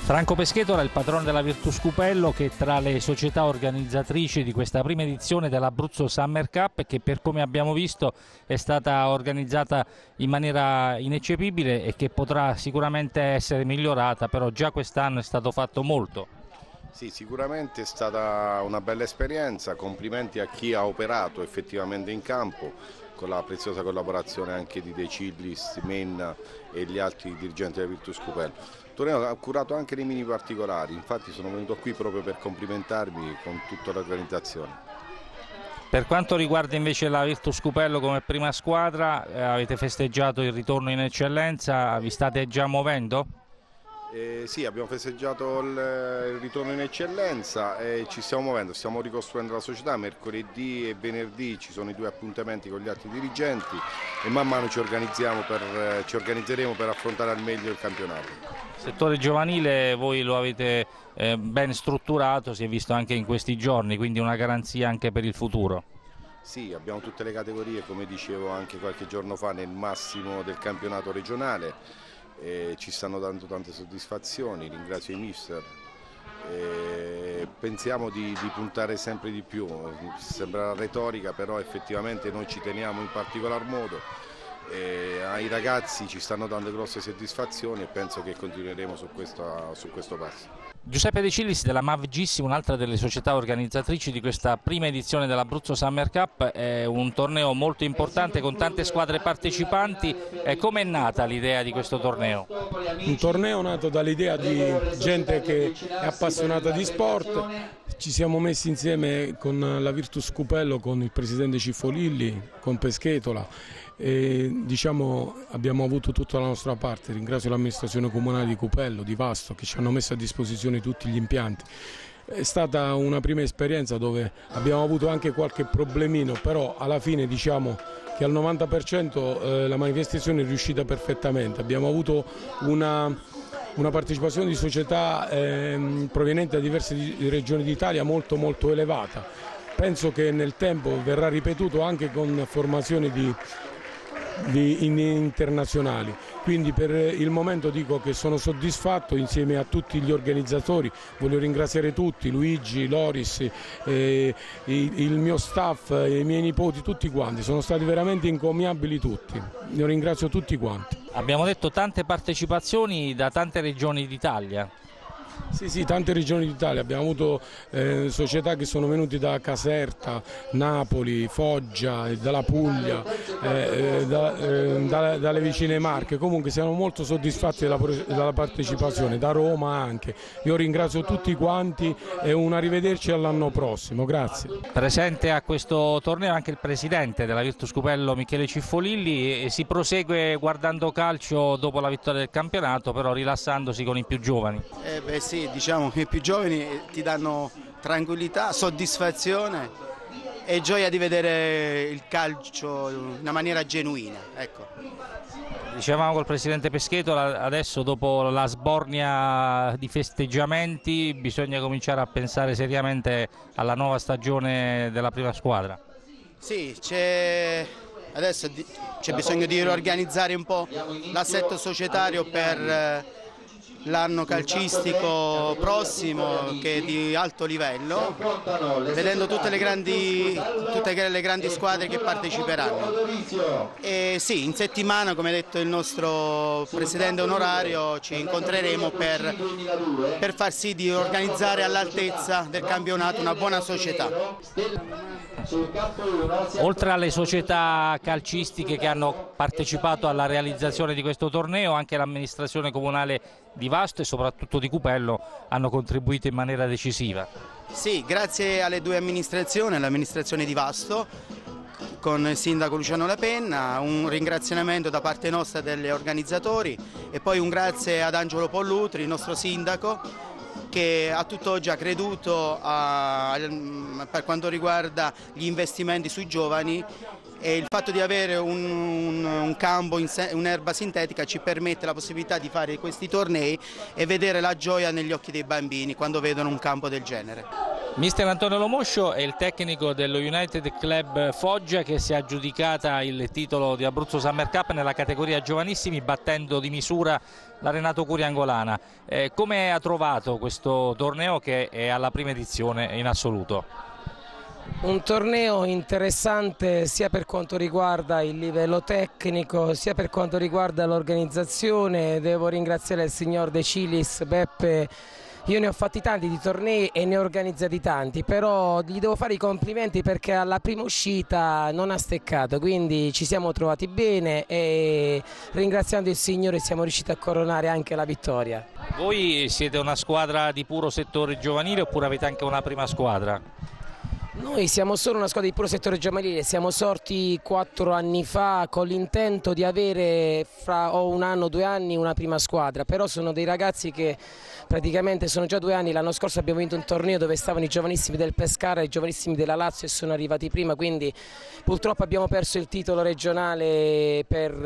Franco Peschetola è il patrono della Virtus Cupello, che tra le società organizzatrici di questa prima edizione dell'Abruzzo Summer Cup, che per come abbiamo visto è stata organizzata in maniera ineccepibile e che potrà sicuramente essere migliorata, però già quest'anno è stato fatto molto. Sì, sicuramente è stata una bella esperienza, complimenti a chi ha operato effettivamente in campo, con la preziosa collaborazione anche di De Cillis, Menna e gli altri dirigenti della Virtus Cupello. Torneo ha curato anche dei mini particolari, infatti sono venuto qui proprio per complimentarmi con tutta l'organizzazione. Per quanto riguarda invece la Virtus Cupello come prima squadra, avete festeggiato il ritorno in eccellenza, vi state già muovendo? Sì, abbiamo festeggiato il ritorno in eccellenza e ci stiamo muovendo, stiamo ricostruendo la società. Mercoledì e venerdì ci sono i 2 appuntamenti con gli altri dirigenti e man mano ci organizzeremo per affrontare al meglio il campionato. Il settore giovanile voi lo avete ben strutturato, si è visto anche in questi giorni, quindi una garanzia anche per il futuro. Sì, abbiamo tutte le categorie, come dicevo anche qualche giorno fa, nel massimo del campionato regionale. Ci stanno dando tante soddisfazioni, ringrazio i mister. Pensiamo di puntare sempre di più, sembra retorica, però effettivamente noi ci teniamo in particolar modo. Ai ragazzi ci stanno dando grosse soddisfazioni e penso che continueremo su questo passo. Giuseppe De Cillis della MAV-GIS, un'altra delle società organizzatrici di questa prima edizione dell'Abruzzo Summer Cup, è un torneo molto importante con tante squadre partecipanti. Come è nata l'idea di questo torneo? Un torneo nato dall'idea di gente che è appassionata di sport. Ci siamo messi insieme con la Virtus Cupello, con il presidente Cifolilli, con Peschetola e abbiamo avuto tutta la nostra parte. Ringrazio l'amministrazione comunale di Cupello, di Vasto, che ci hanno messo a disposizione tutti gli impianti. È stata una prima esperienza dove abbiamo avuto anche qualche problemino, però alla fine diciamo che al 90% la manifestazione è riuscita perfettamente. Abbiamo avuto una partecipazione di società provenienti da diverse regioni d'Italia molto elevata. Penso che nel tempo verrà ripetuto anche con formazioni internazionali, quindi per il momento dico che sono soddisfatto insieme a tutti gli organizzatori. Voglio ringraziare tutti, Luigi, Loris, il mio staff, i miei nipoti, tutti quanti, sono stati veramente encomiabili tutti, io ringrazio tutti quanti. Abbiamo detto tante partecipazioni da tante regioni d'Italia. Sì, tante regioni d'Italia, abbiamo avuto società che sono venute da Caserta, Napoli, Foggia, dalla Puglia, dalle vicine Marche. Comunque siamo molto soddisfatti della partecipazione, da Roma anche. Io ringrazio tutti quanti e un arrivederci all'anno prossimo, grazie. Presente a questo torneo anche il presidente della Virtus Cupello, Michele Cifolilli, e si prosegue guardando calcio dopo la vittoria del campionato, però rilassandosi con i più giovani. Sì, diciamo che i più giovani ti danno tranquillità, soddisfazione e gioia di vedere il calcio in una maniera genuina. Ecco. Dicevamo col presidente Peschetola, adesso dopo la sbornia di festeggiamenti bisogna cominciare a pensare seriamente alla nuova stagione della prima squadra. Sì, adesso c'è bisogno di riorganizzare un po' l'assetto societario per l'anno calcistico prossimo, che è di alto livello, vedendo tutte le grandi squadre che parteciperanno. E sì, in settimana, come ha detto il nostro presidente onorario, ci incontreremo per far sì di organizzare all'altezza del campionato una buona società. Oltre alle società calcistiche che hanno partecipato alla realizzazione di questo torneo, anche l'amministrazione comunale di Vasto e soprattutto di Cupello hanno contribuito in maniera decisiva. Sì, grazie alle 2 amministrazioni, all'amministrazione di Vasto con il sindaco Luciano Lapenna, un ringraziamento da parte nostra degli organizzatori e poi un grazie ad Angelo Pollutri, il nostro sindaco, che a tutt'oggi ha creduto per quanto riguarda gli investimenti sui giovani, e il fatto di avere un campo, un'erba sintetica ci permette la possibilità di fare questi tornei e vedere la gioia negli occhi dei bambini quando vedono un campo del genere. Mister Antonio Lomoscio è il tecnico dello United Club Foggia, che si è aggiudicata il titolo di Abruzzo Summer Cup nella categoria giovanissimi, battendo di misura la Renato Curia angolana. Come ha trovato questo torneo, che è alla prima edizione in assoluto? Un torneo interessante sia per quanto riguarda il livello tecnico sia per quanto riguarda l'organizzazione. Devo ringraziare il signor De Cilis, Beppe. Io ne ho fatti tanti di tornei e ne ho organizzati tanti, però gli devo fare i complimenti perché alla prima uscita non ha steccato, quindi ci siamo trovati bene e ringraziando il Signore siamo riusciti a coronare anche la vittoria. Voi siete una squadra di puro settore giovanile oppure avete anche una prima squadra? Noi siamo solo una squadra di puro settore giovanile, siamo sorti 4 anni fa con l'intento di avere fra un anno o 2 anni una prima squadra, però sono dei ragazzi che praticamente sono già 2 anni, l'anno scorso abbiamo vinto un torneo dove stavano i giovanissimi del Pescara e i giovanissimi della Lazio e sono arrivati prima, quindi purtroppo abbiamo perso il titolo regionale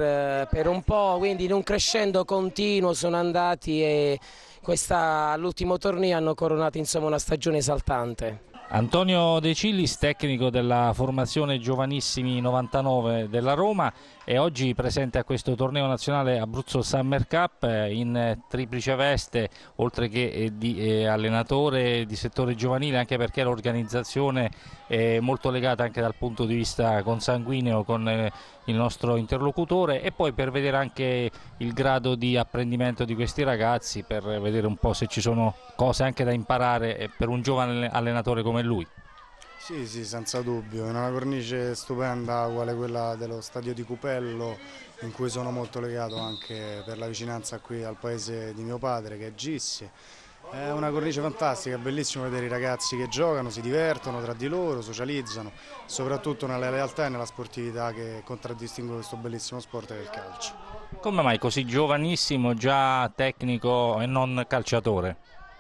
per un po', quindi in un crescendo continuo sono andati e all'ultimo torneo hanno coronato insomma una stagione esaltante. Antonio De Cilis, tecnico della formazione giovanissimi 99 della Roma, è oggi presente a questo torneo nazionale Abruzzo Summer Cup in triplice veste, oltre che di allenatore di settore giovanile, anche perché l'organizzazione è molto legata anche dal punto di vista consanguineo con il nostro interlocutore, e poi per vedere anche il grado di apprendimento di questi ragazzi, per vedere un po' se ci sono cose anche da imparare per un giovane allenatore come lui. Sì, senza dubbio, è una cornice stupenda quale quella dello stadio di Cupello, in cui sono molto legato anche per la vicinanza qui al paese di mio padre, che è Gissi. È una cornice fantastica, è bellissimo vedere i ragazzi che giocano, si divertono tra di loro, socializzano, soprattutto nella lealtà e nella sportività che contraddistingue questo bellissimo sport che è il calcio. Come mai così giovanissimo, già tecnico e non calciatore?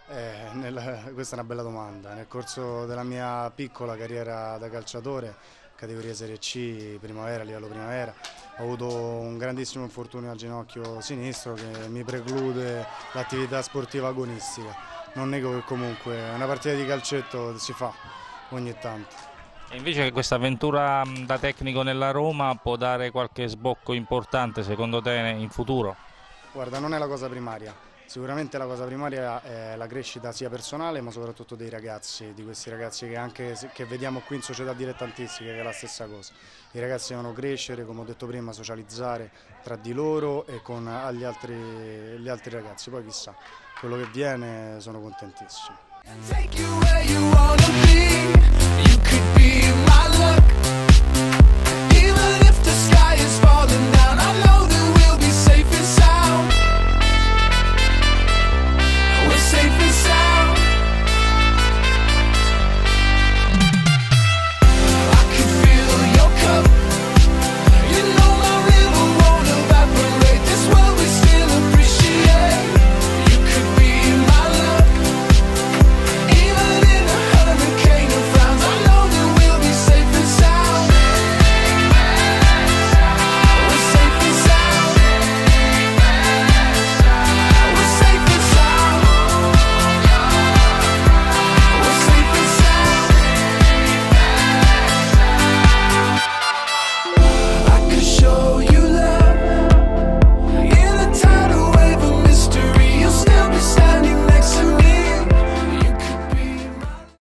Questa è una bella domanda. Nel corso della mia piccola carriera da calciatore, categoria Serie C, primavera, livello primavera, ho avuto un grandissimo infortunio al ginocchio sinistro che mi preclude l'attività sportiva agonistica. Non nego che comunque una partita di calcetto si fa ogni tanto. E invece questa avventura da tecnico nella Roma può dare qualche sbocco importante secondo te in futuro? Guarda, non è la cosa primaria. Sicuramente la cosa primaria è la crescita sia personale ma soprattutto dei ragazzi, di questi ragazzi che vediamo qui in società dilettantistiche, che è la stessa cosa. I ragazzi devono crescere, come ho detto prima, socializzare tra di loro e con gli altri ragazzi, poi chissà, quello che viene sono contentissimo.